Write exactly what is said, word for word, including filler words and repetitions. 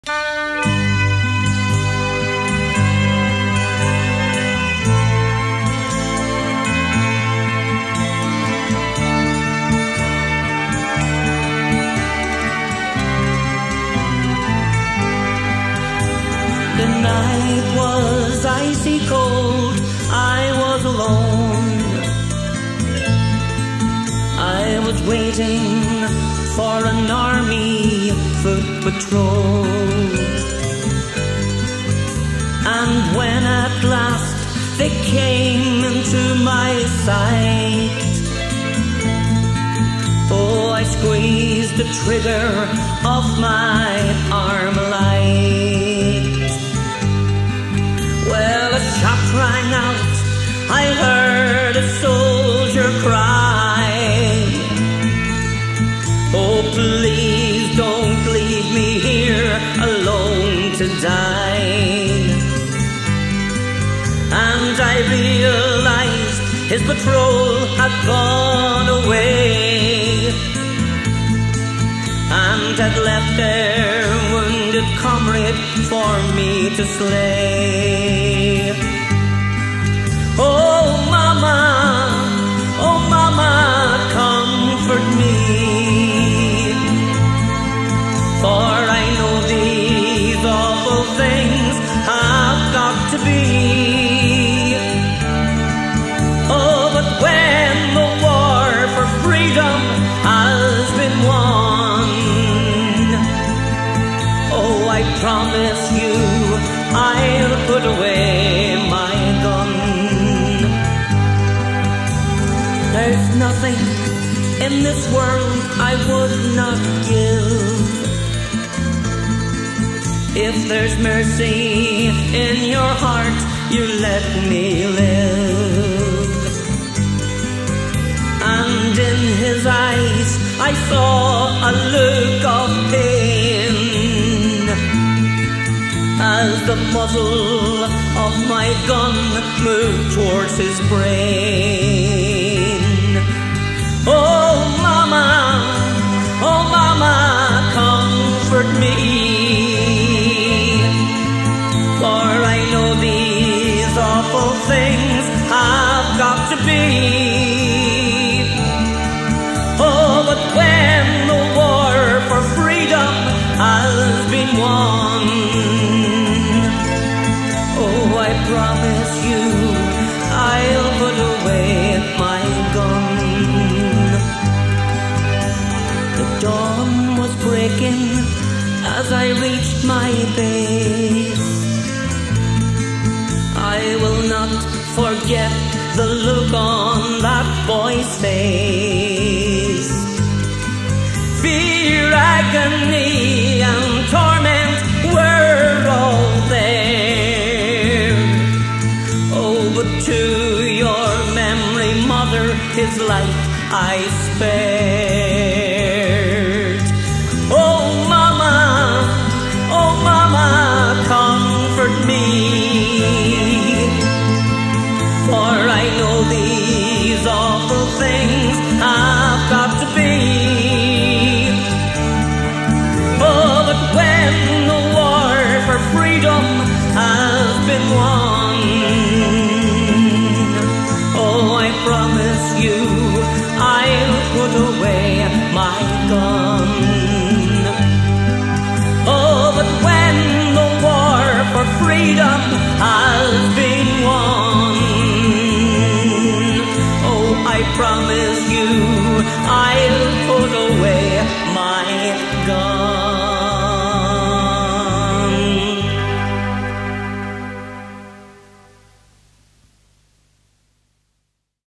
The night was icy cold, I was alone. I was waiting for an army foot patrol. And when at last they came into my sight, oh, I squeezed the trigger of my Armalite. Well, a shot rang out, I heard a soldier cry, oh, please don't leave me here alone to die. And I realized his patrol had gone away and had left their wounded comrade for me to slay. Oh, mama, oh, mama, comfort me, for I know these awful things have got to be. Oh, but when the war for freedom has been won, oh, I promise you I'll put away my gun. There's nothing in this world I would not give. If there's mercy in your heart, you let me live. And in his eyes I saw a look of pain as the muzzle of my gun moved towards his brain. Oh, mama, oh, mama, comfort me, for I know these awful things have got to be. Oh, but when the war for freedom has been won, oh, I promise you I'll put away my gun. The dawn was breaking as I reached my base. I will not forget the look on that boy's face. Fear, agony, and torment were all there. Oh, but to your memory, mother, his life I spared. Oh, mama, oh, mama, comfort me, for I know these awful things have got to be. Oh, but when the war for freedom